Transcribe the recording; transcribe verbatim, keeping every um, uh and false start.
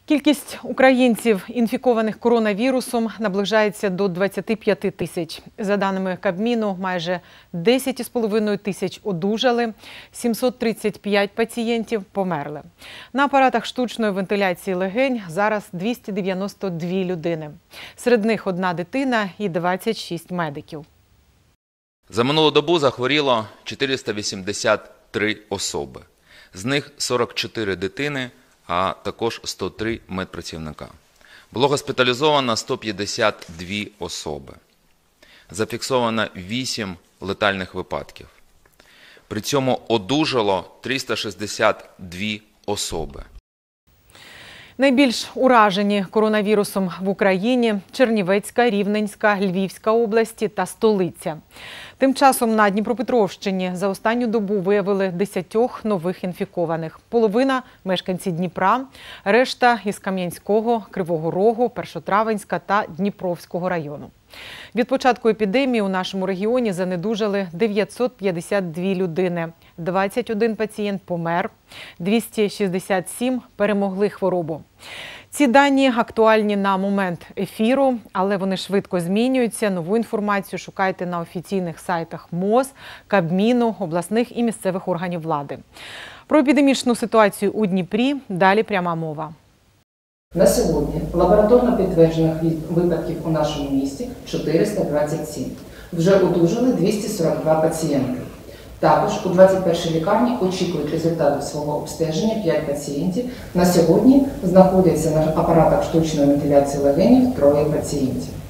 Кількість українців, інфікованих коронавірусом, наближається до двадцяти п'яти тисяч. За даними Кабміну, майже десять із половиною тисяч одужали, сімсот тридцять п'ять пацієнтів померли. На апаратах штучної вентиляції легень зараз двісті дев'яносто дві людини. Серед них одна дитина і двадцять шість медиків. За минулу добу захворіло чотириста вісімдесят три особи. З них сорок чотири дитини, а також сто три медпрацівника. Було госпіталізовано сто п'ятдесят дві особи. Зафіксовано вісім летальних випадків. При цьому одужало триста шістдесят дві особи. Найбільш уражені коронавірусом в Україні – Чернівецька, Рівненська, Львівська області та столиця. Тим часом на Дніпропетровщині за останню добу виявили десятьох нових інфікованих. Половина – мешканці Дніпра, решта – із Кам'янського, Кривого Рогу, Першотравенська та Дніпровського району. Від початку епідемії у нашому регіоні занедужали дев'ятсот п'ятдесят дві людини. двадцять один пацієнт помер, двісті шістдесят сім перемогли хворобу. Ці дані актуальні на момент ефіру, але вони швидко змінюються. Нову інформацію шукайте на офіційних сайтах МОЗ, Кабміну, обласних і місцевих органів влади. Про епідемічну ситуацію у Дніпрі далі пряма мова. На сьогодні лабораторно підтверджених випадків у нашому місті чотириста двадцять сім. Вже одужали двісті сорок два пацієнти. Також у двадцять першій лікарні очікують результатів свого обстеження п'ять пацієнтів. На сьогодні знаходяться на апаратах штучної вентиляції легенів троє пацієнтів.